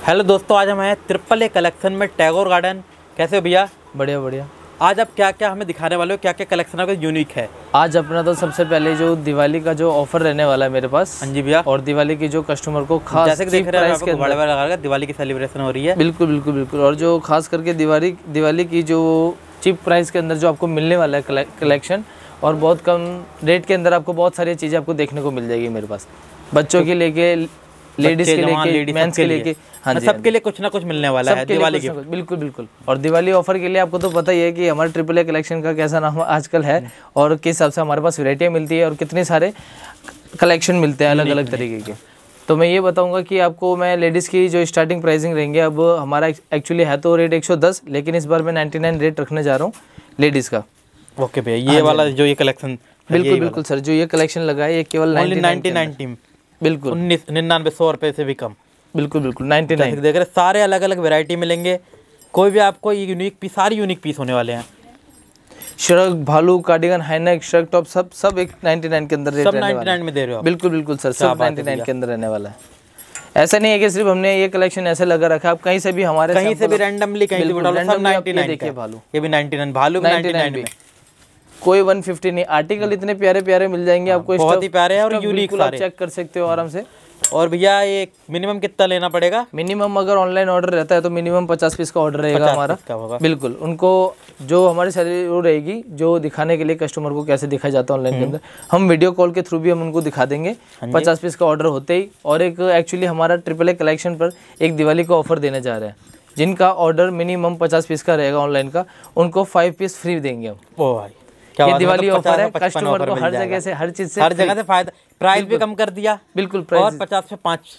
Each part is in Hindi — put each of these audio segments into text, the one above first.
हेलो दोस्तों, आज हम हैं ट्रिपल ए कलेक्शन में टैगोर गार्डन। कैसे हो भैया? बढ़िया बढ़िया। आज आप क्या क्या हमें दिखाने वाले हो? क्या क्या कलेक्शन आपका यूनिक है? आज अपना तो सबसे पहले जो दिवाली का जो ऑफर रहने वाला है मेरे पास। हाँ जी भैया। और दिवाली की जो कस्टमर को खास जैसे कि देख रहे हैं आपको बड़े बड़ा दिवाली की सेलिब्रेशन हो रही है। बिल्कुल बिल्कुल बिल्कुल। और जो खास करके दिवाली की जो चीप प्राइस के अंदर जो आपको मिलने वाला है कलेक्शन, और बहुत कम रेट के अंदर आपको बहुत सारी चीज़ें आपको देखने को मिल जाएगी मेरे पास। बच्चों के लेके, लेडीज के लेके, मेंस के लेके, हाँ जी, सबके लिए कुछ ना कुछ मिलने वाला है दिवाली के। बिल्कुल बिल्कुल। और दिवाली ऑफर के लिए आपको तो पता ही है कि हमारे ट्रिपल ए कलेक्शन का कैसा नाम आजकल है और किस हिसाब से हमारे पास वैरायटियाँ मिलती है और कितने सारे कलेक्शन मिलते हैं अलग अलग तरीके के। तो मैं ये बताऊंगा कि आपको मैं लेडीज़ की जो स्टार्टिंग प्राइसिंग रहेंगे, अब हमारा एक्चुअली है तो रेट 110, लेकिन इस बार मैं 99 रेट रखने जा रहा हूँ लेडीज़ का। ओके भैया, ये वाला जो ये कलेक्शन बिल्कुल बिल्कुल सर, जो ये कलेक्शन लगा है ये केवल 99 बिल्कुल 99 100 रुपये से भी कम। बिल्कुल बिल्कुल 99 देख रहे सारे अलग अलग वैरायटी मिलेंगे। कोई भी आपको ये यूनिक पीस, सारे यूनिक पीस होने वाले हैं। श्रग, भालू, कार्डिगन, हाईनेक, श्रग टॉप सब एक 99 के अंदर रेट सब 99 में दे रहे हो? बिल्कुल बिल्कुल सर, सब 99 के अंदर रहने वाला है। ऐसा नहीं है कि सिर्फ हमने ये कलेक्शन ऐसे लगा रखा है, आप कहीं से भी हमारे कहीं से भी रैंडमली कहीं से भी डालो, सब 99 देखिए। भालू ये भी 99, भालू भी 99 में, कोई 150 नहीं। आर्टिकल इतने प्यारे प्यारे मिल जाएंगे आपको, बहुत ही प्यारे हैं और यूनिक सारे, चेक कर सकते हो आराम से। और भैया ये मिनिमम कितना लेना पड़ेगा? मिनिमम अगर ऑनलाइन ऑर्डर रहता है तो मिनिमम 50 पीस का ऑर्डर रहेगा हमारा। बिल्कुल, उनको जो हमारी सैलरी वो रहेगी, जो दिखाने के लिए कस्टमर को कैसे दिखाया जाता है ऑनलाइन के अंदर, हम वीडियो कॉल के थ्रू भी हम उनको दिखा देंगे 50 पीस का ऑर्डर होते ही। और एक एक्चुअली हमारा ट्रिपल ए कलेक्शन पर एक दिवाली का ऑफर देने जा रहे हैं, जिनका ऑर्डर मिनिमम 50 पीस का रहेगा ऑनलाइन का, उनको 5 पीस फ्री देंगे हम। ओ भाई, ये दिवाली ऑफर है, कस्टमर को हर जगह से, हर चीज से फायदा। प्राइस भी कम कर दिया बिल्कुल, और 50 से 5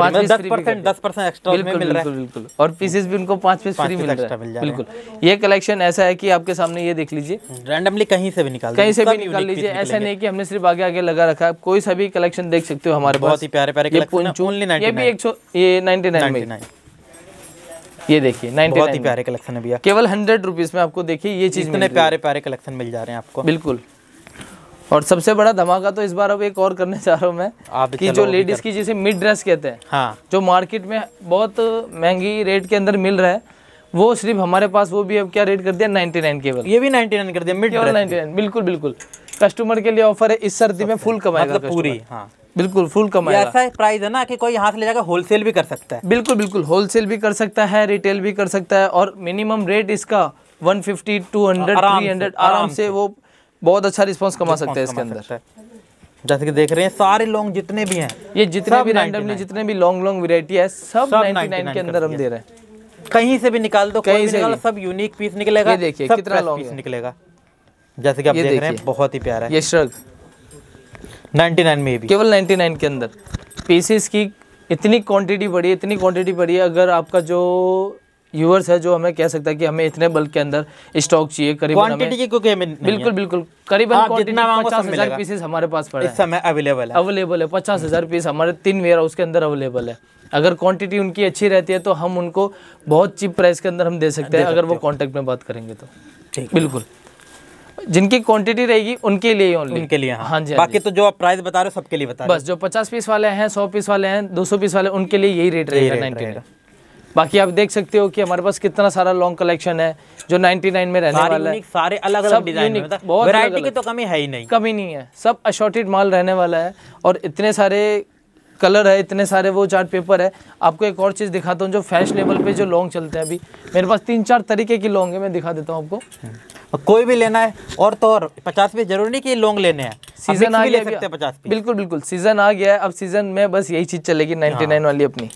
10% एक्स्ट्रा मिल रहा है। बिल्कुल। और पीसेस भी उनको 5 पीस फ्री मिल रहा है। बिल्कुल, ये कलेक्शन ऐसा है कि आपके सामने ये देख लीजिए, रैंडमली कहीं से भी निकाल लीजिए। ऐसा नहीं कि हमने सिर्फ आगे आगे लगा रखा है, कोई सा भी कलेक्शन देख सकते हो हमारे पास। बहुत ही प्यारे प्यारे कलेक्शन, ये भी 99 में। ये देखिए 99, बहुत ही प्यारे कलेक्शन है भैया, केवल 100 रुपीज में आपको देखिए ये चीज। इतने प्यारे प्यारे कलेक्शन मिल जा रहे हैं आपको। बिल्कुल। और सबसे बड़ा धमाका तो इस बार अब एक और करने जा रहा हूँ मैं, कि जो लेडीज की जिसे मिड ड्रेस कहते हैं, हाँ, जो मार्केट में बहुत महंगी रेट के अंदर मिल रहा है, वो सिर्फ हमारे पास, वो भी अब क्या रेट कर दिया, 99 केवल। ये भी 99 कर दिया, मिड ड्रेस 99। बिल्कुल बिल्कुल, कस्टमर के लिए ऑफर है, इस सर्दी में फुल कमाएगा, मतलब पूरी। हाँ बिल्कुल, फुल कमाएगा। ऐसा प्राइस है ना कि कोई यहाँ से ले जाकर होलसेल भी कर सकता है। बिल्कुल बिल्कुल, होलसेल भी कर सकता है, रिटेल भी कर सकता है। और मिनिमम रेट इसका 150, 200, 300 आराम से वो बहुत अच्छा रिस्पांस कमा सकते हैं इसके अंदर। जैसे कि देख रहे हैं सारे लॉन्ग जितने भी हैं, ये जितने भी रैंडमली जितने भी लॉन्ग वैरायटी है, सब 99 के अंदर हम दे रहे हैं। कहीं से भी निकाल दो, कहीं से निकालो, सब यूनिक पीस निकलेगा। ये देखिए कितना लॉन्ग पीस निकलेगा, जैसे कि आप देख रहे हैं, बहुत ही प्यारा है। ये श्रग 99 में भी, केवल 99 के अंदर। पीसेस की इतनी क्वांटिटी बढ़ी है, इतनी क्वांटिटी बढ़ी है। अगर आपका जो व्यूअर्स है, जो हमें कह सकता है कि हमें इतने बल्क के अंदर स्टॉक चाहिए, करीबन क्वांटिटी की क्योंकि बिल्कुल बिल्कुल, करीबन 50,000 पीसेस हमारे पास पड़ा है इस समय अवेलेबल है। 50,000 पीस हमारे 3 वेयर हाउस के अंदर अवेलेबल है। अगर क्वांटिटी उनकी अच्छी रहती है तो हम उनको बहुत चीप प्राइस के अंदर हम दे सकते हैं, अगर वो कॉन्टैक्ट में बात करेंगे तो। ठीक, बिल्कुल, जिनकी क्वांटिटी रहेगी उनके लिए ओनली, उनके लिए। हाँ जी। बाकी तो जो आप प्राइस बता रहे हो सबके लिए बता रहे हो। बस जो 50 पीस वाले हैं, 100 पीस वाले हैं, 200 पीस वाले, उनके लिए यही रेट रहेगा 99। बाकी आप देख सकते हो कि हमारे पास कितना सारा लॉन्ग कलेक्शन है जो 99 में रहने वाला है। सारे अलग अलग डिजाइन में, वैरायटी की तो कमी है ही नहीं, कमी नहीं है, सब असॉर्टेड माल रहने वाला है। और इतने सारे कलर है, इतने सारे वो चार्ट पेपर है। आपको एक और चीज़ दिखाता हूँ, जो फैशनेबल पे जो लॉन्ग चलते हैं, अभी मेरे पास 3-4 तरीके की लॉन्ग है, मैं दिखा देता हूँ आपको। कोई भी लेना है और तो और 50 पीस जरूरी नहीं कि लॉन्ग लेने हैं, सीजन आ गया 50 पीस। बिल्कुल बिल्कुल, सीजन आ गया है, अब सीजन में बस यही चीज़ चलेगी 99 वाली अपनी।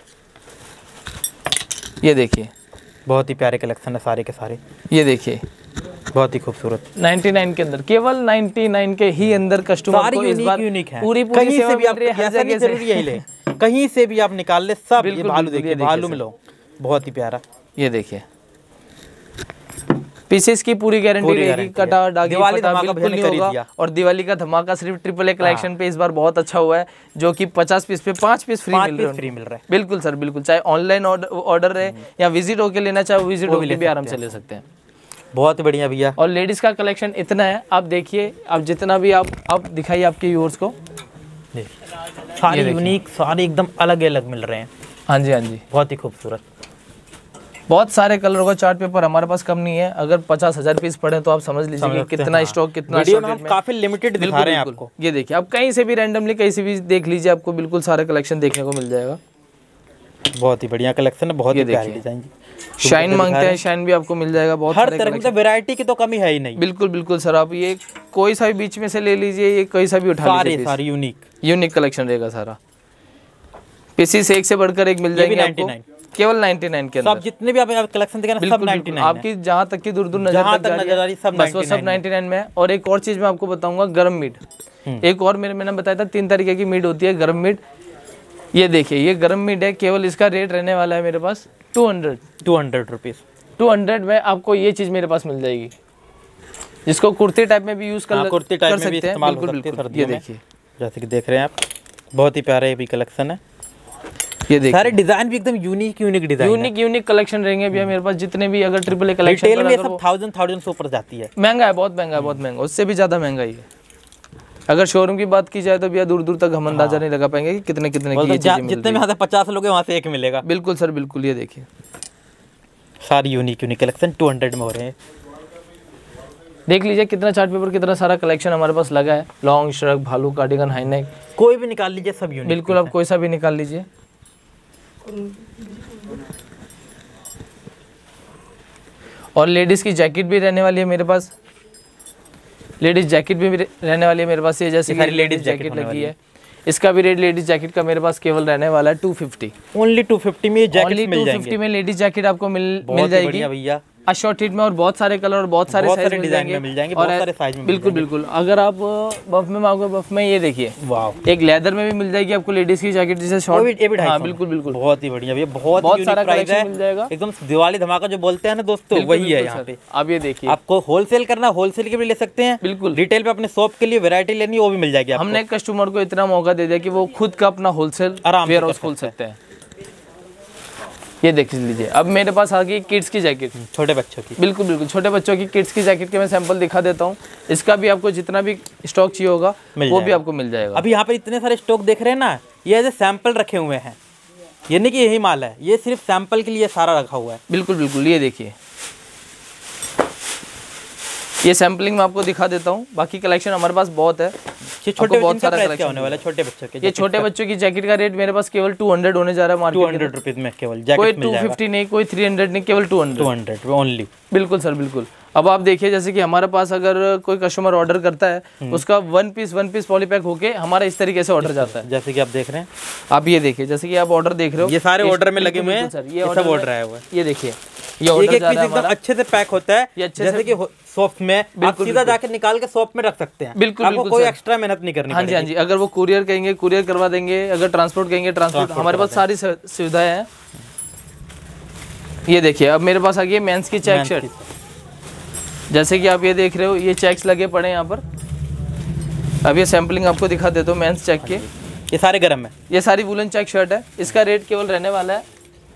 ये देखिए बहुत ही प्यारे कलेक्शन है सारे के सारे। ये देखिए बहुत ही खूबसूरत 99 के अंदर, केवल 99 के ही अंदर कस्टमर को इस बार यूनिक है। पूरी सेवा मिल रही है, हर जगह से यही ले, कहीं से भी आप निकाल ले, सब। ये भालू देखिए, भालू में लो, बहुत ही प्यारा। ये देखिए पीसेस की पूरी गारंटी रहेगी, कटा डागी बिल्कुल नहीं होगा। और दिवाली का धमाका सिर्फ ट्रिपल ए कलेक्शन पे इस बार बहुत अच्छा हुआ है, जो कि 50 पीस पे 5 पीस फ्री मिल रहा है। बिल्कुल सर, बिल्कुल, चाहे ऑनलाइन ऑर्डर रहे या विजिट होके लेना चाहे, विजिट होके भी आराम से ले सकते हैं। बहुत बढ़िया भैया। और लेडीज का कलेक्शन इतना है, आप देखिए, आप जितना भी आप दिखाइए आपके व्यूअर्स को, सारे यूनिक, सारे एकदम अलग अलग मिल रहे हैं। हाँ जी, हाँ जी, बहुत ही खूबसूरत। बहुत सारे कलर का चार्ट पेपर हमारे पास कम नहीं है। अगर 50,000 पीस पड़े तो आप समझ लीजिए कि कितना स्टॉक, कितना वीडियो में हम काफी लिमिटेड दिखा रहे हैं आपको। ये देखिए, आप कहीं से भी रैंडमली कहीं से भी देख लीजिए, आपको बिल्कुल सारा कलेक्शन देखने को मिल जाएगा। बहुत ही बढ़िया कलेक्शन है, बहुत ही प्यारी डिजाइन। शाइन मांगते हैं, शाइन भी आपको मिल जाएगा। बहुत हर तरह की वैरायटी की तो कमी है ही नहीं। बिल्कुल बिल्कुल सर, आप ये कोई सा भी बीच में से ले लीजिए, ये कोई सा भी उठा लीजिए, सारी यूनिक कलेक्शन रहेगा सारा। पीसीस एक से बढ़कर एक मिल जाएंगे आपको, केवल 99 के अंदर। सब जितने भी आप कलेक्शन देखें सब 99 आपकी जहाँ तक की दूर दूर नजर आ रही है बस वो सब 99 में है। और एक और चीज मैं आपको बताऊंगा, गरम मीट। एक और मैंने बताया था 3 तरीके की मीट होती है, गरम मीट। ये देखिए, ये गरम मीट है, केवल इसका रेट रहने वाला है मेरे पास 200 रुपीज। 200 में आपको ये चीज मेरे पास मिल जाएगी, जिसको कुर्ती टाइप में भी यूज कर सकते हैं। बिल्कुल, ये देखिए, जैसे कि देख रहे हैं आप, बहुत ही प्यारा भी कलेक्शन है। ये देखिए, सारे डिजाइन भी एकदम यूनिक डिजाइन, यूनिक कलेक्शन रहेंगे भैया मेरे पास। जितने भी अगर ट्रिपल ए कलेक्शन रिटेल में सब 1000 से ऊपर जाती है। महंगा है, बहुत महंगा, उससे भी ज्यादा महंगा ही है। अगर शोरूम की बात की जाए तो भैया दूर दूर तक हम अंदाजा नहीं लगा पाएंगे कि कितने की जितने में यहाँ से 50 लोग हैं वहाँ से एक मिलेगा। बिल्कुल सर, बिल्कुल। ये देखिए, सारी यूनिक कलेक्शन 200 में हो रहे हैं। देख लीजिए कितना चार्ट पेपर, कितना सारा कलेक्शन हमारे पास लगा है। लॉन्ग, श्रग, भालू, कार्डिगन, हाई नेक, कोई भी निकाल लीजिए, सब यूनिक। बिल्कुल, आप कोई सा भी निकाल लीजिए। और लेडीज की जैकेट भी रहने वाली है मेरे पास, लेडीज जैकेट भी रहने वाली है मेरे पास। ये जैसे कि लेडीज जैकेट लगी है, इसका भी रेट लेडीज जैकेट का मेरे पास केवल रहने वाला है 250। ओनली 250 में जैकेट मिल जाएंगे। 250 में लेडीज जैकेट आपको मिल जाएगी भैया, अशॉर्टेड में। और बहुत सारे कलर और बहुत सारे साइज मिल जाएंगे, बहुत सारे साइज में। बिल्कुल। अगर आप बफ में मांगोगे, बफ में ये देखिए, एक लेदर में भी मिल जाएगी आपको लेडीज की जैकेट, जिसे शॉर्ट। हाँ, बिल्कुल, बहुत ही बढ़िया भैया, बहुत सारा कलेक्शन मिल जाएगा। एकदम दिवाली धमाका जो बोलते हैं ना दोस्तों, वही है यहाँ पे। आप ये देखिए, आपको होलसेल करना, होलसेल के भी ले सकते हैं। बिल्कुल, रिटेल पे अपने शॉप के लिए वैरायटी लेनी, वो भी मिल जाएगी। हमने कस्टमर को इतना मौका दे दिया कि वो खुद का अपना होलसेल वेयर हाउस खोल सकते हैं। ये देख लीजिए, अब मेरे पास आ गई किड्स की जैकेट, छोटे बच्चों की। बिल्कुल, छोटे बच्चों की किड्स की जैकेट के मैं सैंपल दिखा देता हूँ। इसका भी आपको जितना भी स्टॉक चाहिए होगा वो भी आपको मिल जाएगा। अभी यहाँ पर इतने सारे स्टॉक देख रहे हैं ना, ये ऐसे सैंपल रखे हुए हैं, ये नहीं कि यही माल है, ये सिर्फ सैंपल के लिए सारा रखा हुआ है। बिल्कुल, ये देखिए, ये सैंपलिंग में आपको दिखा देता हूँ। बाकी कलेक्शन हमारे पास बहुत है। ये छोटे बहुत सारा कलेक्शन होने वाला है छोटे बच्चों के। ये छोटे बच्चों की जैकेट का रेट मेरे पास केवल 200 होने जा रहा है मार्केट 200 रुपीज में केवल। कोई 250 नहीं, कोई 300 नहीं, केवल 200 ओनली। बिल्कुल सर, बिल्कुल। अब आप देखिए, जैसे कि हमारे पास अगर कोई कस्टमर ऑर्डर करता है, उसका वन पीस पॉलीपैक होके हमारा इस तरीके से ऑर्डर जाता है, जैसे कि आप देख रहे हैं। आप ये देखिए, जैसे कि आप ऑर्डर देख रहे हो, ये सारे ऑर्डर में लगे हुए हैं सर। ये सब ऑर्डर आया हुआ है। ये देखिए, ये ऑर्डर जा रहा है हमारा, अच्छे से पैक होता है, जैसे कि शॉप में आप सीधा जाके निकाल के शॉप में रख सकते हैं। बिल्कुल, आपको कोई एक्स्ट्रा मेहनत नहीं करनी। हाँ जी। अगर वो कुरियर कहेंगे, कुरियर करवा देंगे। अगर ट्रांसपोर्ट कहेंगे, ट्रांसपोर्ट। हमारे पास सारी सुविधाएं हैं। ये देखिए, अब मेरे पास आ गई मेंस की चेक शर्ट। जैसे कि आप ये देख रहे हो, ये चेक्स लगे पड़े हैं यहाँ पर। अब ये सैंपलिंग आपको दिखा देता हूँ मेंस चेक के। ये सारे गरम है, ये सारी वुलन चेक शर्ट है। इसका रेट केवल रहने वाला है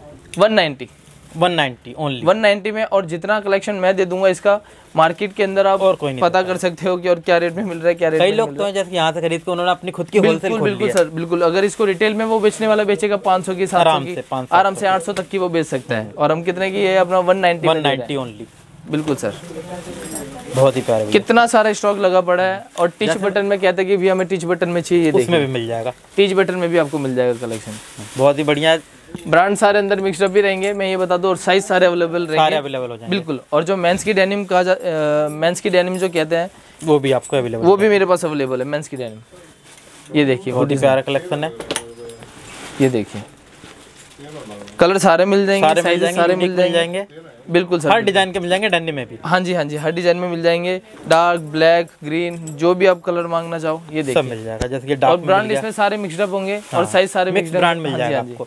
190 ओनली 190 में। और जितना कलेक्शन मैं दे दूंगा इसका, मार्केट के अंदर आप और कोई पता कर सकते हो कि और क्या रेट में मिल रहा है, क्या रेट। कई लोग तो हैं जैसे यहाँ से खरीद के उन्होंने अपनी खुद की होलसेल खोल ली है। बिल्कुल सर, बिल्कुल। अगर इसको रिटेल में वो बेचने वाला बेचेगा 500 की, 700 की, आराम से 800 तक की वो बेच सकता है। और हम कितने की है अपना 190 ओनली। बिल्कुल सर, बहुत ही प्यारा। कितना सारा स्टॉक लगा पड़ा है। और टिच बटन में कहते हैं कि भी हमें टिच बटन में चाहिए, उसमें भी मिल जाएगा। टिच बटन में भी आपको मिल जाएगा कलेक्शन। बहुत ही बढ़िया। ब्रांड सारे अंदर मिक्सअप भी रहेंगे, मैं ये बता दूं। और साइज सारे अवेलेबल रहेंगे, सारे अवेलेबल हो जाएंगे। बिल्कुल। और जो मेंस की डेनिम मेंस की डेनिम जो कहते हैं, वो भी आपको अवेलेबल, वो भी मेरे पास अवेलेबल है मेंस की डेनिम। ये देखिए, बहुत ही प्यारा कलेक्शन है। ये देखिए, कलर सारे मिल जाएंगे, साइज सारे मिल जाएंगे। बिल्कुल सर, हर डिजाइन के मिल जाएंगे, डंडी में भी। हाँ जी, हर डिजाइन में मिल जाएंगे। डार्क, ब्लैक, ग्रीन, जो भी आप कलर मांगना चाहो ये देखिए सब मिल जाएगा। जैसे कि डार्क, और ब्रांड इसमें सारे मिक्सड अप होंगे। और साइज सारे मिक्सड ब्रांड मिल जाएगा आपको।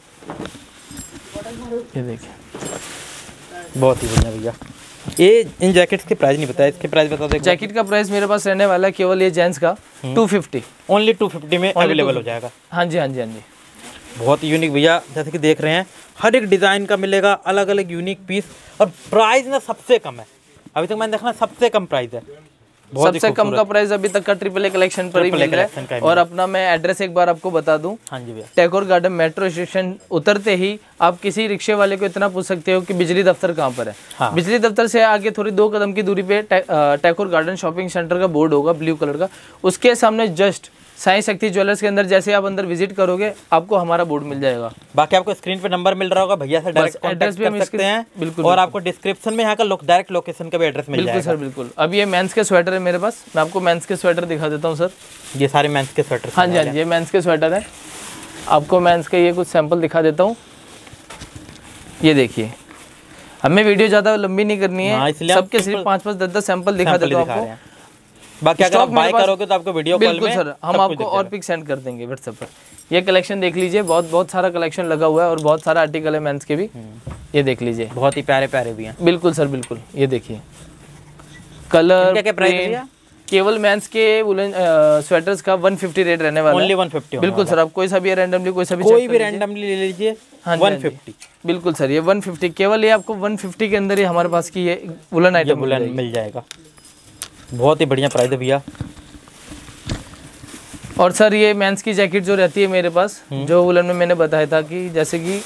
ये देखिए, बहुत ही बढ़िया भैया। ये इन जैकेट्स के प्राइस नहीं बताया, इसके प्राइस बता दो। जैकेट का प्राइस मेरे पास रहने वाला है केवल ये जेंट्स का 250 ओनली 250 में अवेलेबल हो जाएगा। हाँ जी। बहुत यूनिक भैया, जैसे कि देख रहे हैं, हर एक डिज़ाइन का मिलेगा, अलग अलग यूनिक पीस। और प्राइस ना सबसे कम है, अभी तक मैंने देखना सबसे कम प्राइस है। सबसे कम का प्राइस अभी तक का AAA कलेक्शन पर ही मिल रहा है। और अपना मैं एड्रेस एक बार आपको बता दूं, हाँ जी भैया, टैगोर गार्डन मेट्रो स्टेशन उतरते ही आप किसी रिक्शे वाले को इतना पूछ सकते हो कि बिजली दफ्तर कहाँ पर है। हाँ। बिजली दफ्तर से आगे थोड़ी 2 कदम की दूरी पे टैगोर गार्डन शॉपिंग सेंटर का बोर्ड होगा ब्लू कलर का, उसके सामने जस्ट साईं शक्ति ज्वेलर्स के अंदर जैसे आप अंदर विजिट करोगे आपको हमारा बोर्ड मिल जाएगा। बाकी आपको स्क्रीन पे नंबर मिल रहा होगा, भैया से डायरेक्ट कांटेक्ट कर सकते हैं। बिल्कुल। और आपको डिस्क्रिप्शन में यहाँ का डायरेक्ट लोकेशन का भी एड्रेस मिल जाएगा। बिल्कुल सर, बिल्कुल। अब ये मेंस के स्वेटर है मेरे पास, मैं आपको मेंस के स्वेटर दिखा देता हूँ सर। ये सारे मेंस के स्वेटर? हाँ जी, हाँ जी, ये मेंस के स्वेटर है। आपको मेंस के ये कुछ सैंपल दिखा देता हूँ। ये देखिए, हमें वीडियो ज़्यादा लंबी नहीं करनी है, सबके सिर्फ 5-5, 10-10 सैंपल दिखा देता हूँ आपको। बाकी अगर आप बाय करोगे तो आपको वीडियो कॉल में सर हम आपको और पिक सेंड कर देंगे व्हाट्सएप पर। ये कलेक्शन देख लीजिए, बहुत सारा कलेक्शन लगा हुआ है और बहुत सारा आर्टिकल है मेंस के भी। ये देख लीजिए, बहुत ही प्यारे प्यारे भी हैं। बिल्कुल सर, बिल्कुल। ये देखिए कलर, क्या प्राइस है? केवल मेंस के वुलन स्वेटर्स का 150 रेट रहने वाला है। ओनली 150? बिल्कुल सर, आप कोई सा भी रैंडमली कोई भी रैंडमली ले लीजिए। 150? बिल्कुल सर, ये 150 केवल, ये आपको 150 के अंदर ही हमारे पास की ये वुलन आइटम मिल जाएगा। बहुत ही बढ़िया प्राइस है भैया। और सर ये मेंस की जैकेट जो रहती है मेरे पास, जो वुलन में मैंने बताया था कि जैसे कि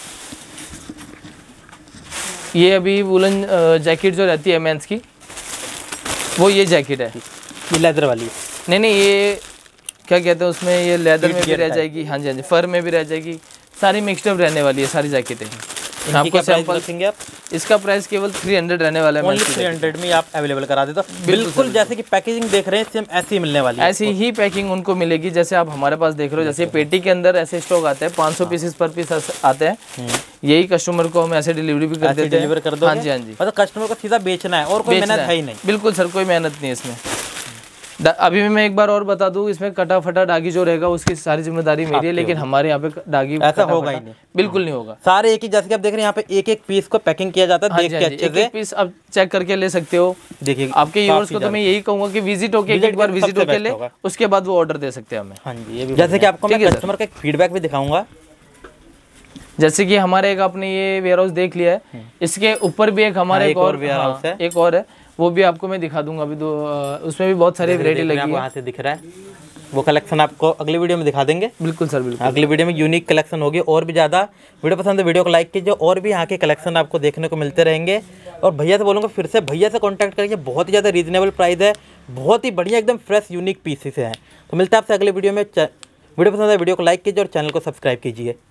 ये अभी वुलन जैकेट जो रहती है मेंस की, वो ये जैकेट है। ये लेदर वाली? नहीं, ये क्या कहते हैं उसमें, ये लेदर में भी रह जाएगी। हाँ जी, हाँ जी, फर में भी रह जाएगी, सारी मिक्सड अप रहने वाली है सारी जैकेटें। आपको सैंपल रखेंगे आप? इसका प्राइस केवल 300 रहने वाला है। ओनली 300 में आप अवेलेबल करा देते हो। बिल्कुल जैसे कि पैकेजिंग देख रहे हैं सेम ऐसी ही मिलने वाली है। ऐसी ही पैकिंग उनको मिलेगी जैसे आप हमारे पास देख रहे हो। जैसे पेटी के अंदर ऐसे स्टॉक आते हैं, 500 पीसेस पर पीस आते हैं। यही कस्टमर को हम ऐसे डिलीवरी भी कर देते हैं। डिलीवर कर दो? हाँ जी, हाँ जी। मतलब कस्टमर को सीधा बेचना है और कोई मेहनत है ही नहीं? बिल्कुल सर, कोई मेहनत नहीं है इसमें। अभी मैं एक बार और बता दूं, इसमें कटा फटा डागी जो रहेगा उसकी सारी जिम्मेदारी मेरी है, लेकिन हमारे यहाँ पे डागी ऐसा होगा ही नहीं। बिल्कुल नहीं होगा। सारे एक ही, जैसे कि आप देख रहे हैं यहाँ पे एक एक पीस को पैकिंग किया जाता है। देख के अच्छे से एक पीस आप चेक करके ले सकते हो। देखिए आपके व्यूअर्स को तो मैं यही कहूंगा कि विजिट होके एक बार विजिट होके ले, उसके बाद वो ऑर्डर दे सकते हैं हमें। हाँ जी, ये भी जैसे कि आपको मैं कस्टमर का एक फीडबैक भी दिखाऊंगा। जैसे कि हमारे एक आपने ये वेयर हाउस देख लिया है, इसके ऊपर भी एक हमारे एक और वेयर हाउस है, एक और है, वो भी आपको मैं दिखा दूंगा अभी। उसमें भी बहुत सारी वैरायटी लगी है। वहाँ से दिख रहा है वो कलेक्शन, आपको अगली वीडियो में दिखा देंगे। बिल्कुल सर, बिल्कुल। अगली वीडियो में यूनिक कलेक्शन होगी और भी ज़्यादा। वीडियो पसंद है वीडियो को लाइक कीजिए, और भी यहाँ के कलेक्शन आपको देखने को मिलते रहेंगे। और भैया से बोलूँगा फिर से, भैया से कॉन्टैक्ट करिए, बहुत ही ज़्यादा रीजनेबल प्राइस है, बहुत ही बढ़िया एकदम फ्रेश यूनिक पीसेस हैं। तो मिलता है आपसे अगली वीडियो में। वीडियो पसंद है वीडियो को लाइक कीजिए और चैनल को सब्सक्राइब कीजिए।